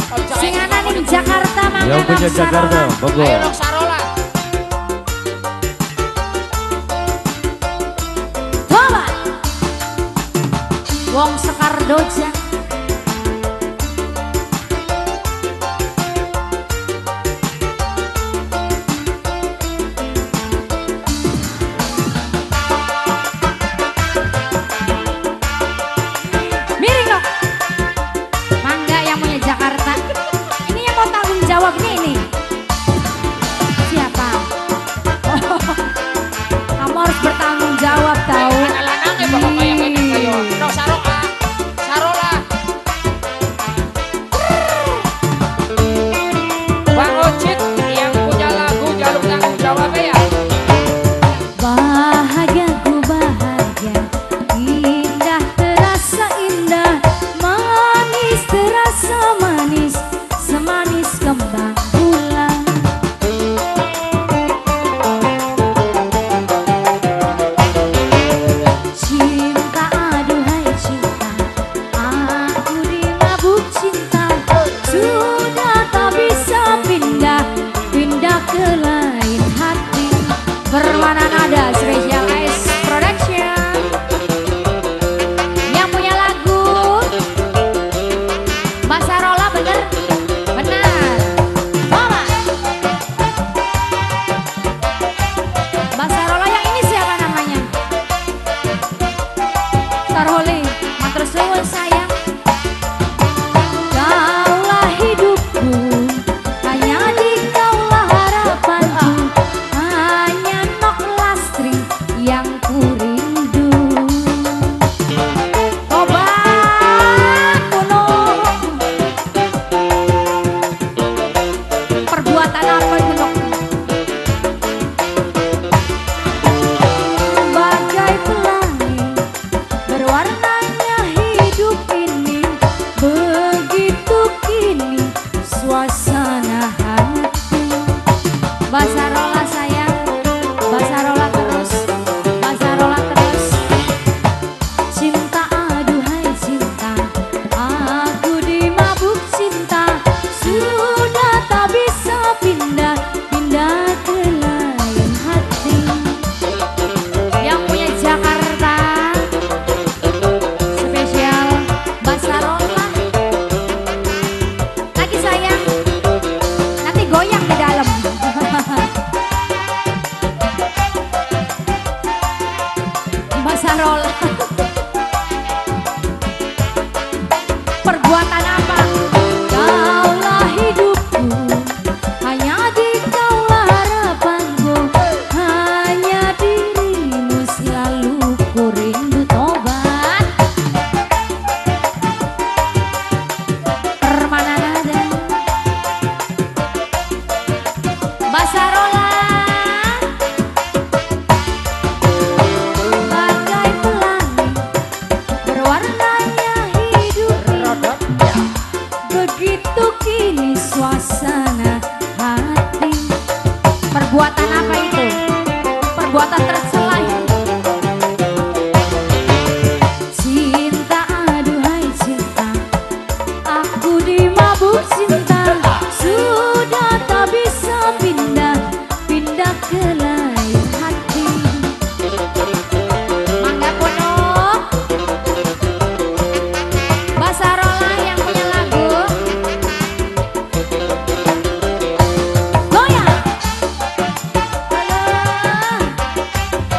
Singana ning Jakarta mangga. Yang punya Jakarta, monggo. Ayo Nok Sarola. Coba. Wong Sekar Doja. Miring dong. Mangga yang punya Jakarta. Ini yang mau tanggung jawab nih. Siapa? Oh, kamu harus bertanggung jawab tahu. Anak lanang ya bapak kayak gini kayo. Nok Sarola. Sarola. Bang Ocit yang punya lagu jalur tanggung jawab ya. Bahagia ku bahagia, indah terasa indah, manis terasa manis, semanis kembang bulan. Cinta aduhai cinta, aku dimabuk cinta, sudah tak bisa pindah, pindah ke lain hati. Permainan nada Special Ice Production. Yang punya lagu Mbak Sarola, bener? Benar. Mama Mbak Sarola yang ini siapa namanya? Sarholi. Matur suwun sayang. Kaulah hidupku, hanya di kaulah harapanku, hanya Nok Lastri yang ku rindu. Obat kuno, perbuatan apa itu Nok? Bagai pelangi berwarnanya hidup ini, begitu kini suasana hati. Mbak Sarola sayang, Mbak Sarola terus, Mbak Sarola terus. Cinta aduhai cinta, aku dimabuk cinta, sudah tak bisa pindah, pindah ke lain hati. Yang punya Jakarta, spesial Mbak Sarola. Lagi sayang, nanti goyang di dalam. Mbak Sarola. Perbuatan apa? Kaulah hidupku, hanya di kaulah harapanku, hanya dirimu selalu ku rindu. Tobat. Permainan nada Mbak Sarola. Bagai pelangi berwarnanya hidup ini, begitu kini suasana hati. Perbuatan apa itu? Perbuatan tercela. Cinta aduhai cinta, aku dimabuk cinta, sudah tak bisa pindah, pindah ke lain hati. Mangga Ponok. Mbak Sarola yang punya lagu. Goyang. Alah.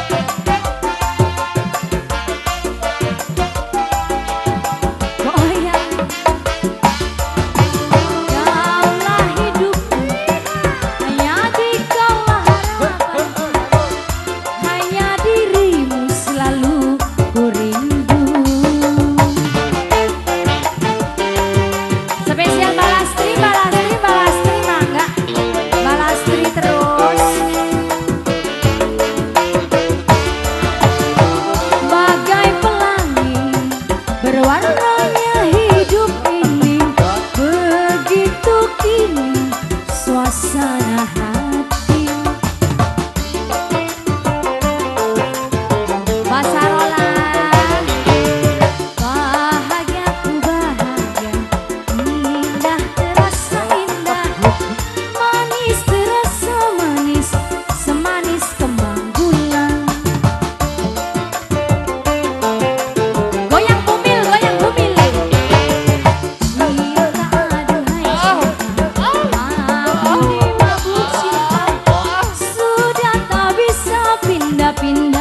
pindah-pindah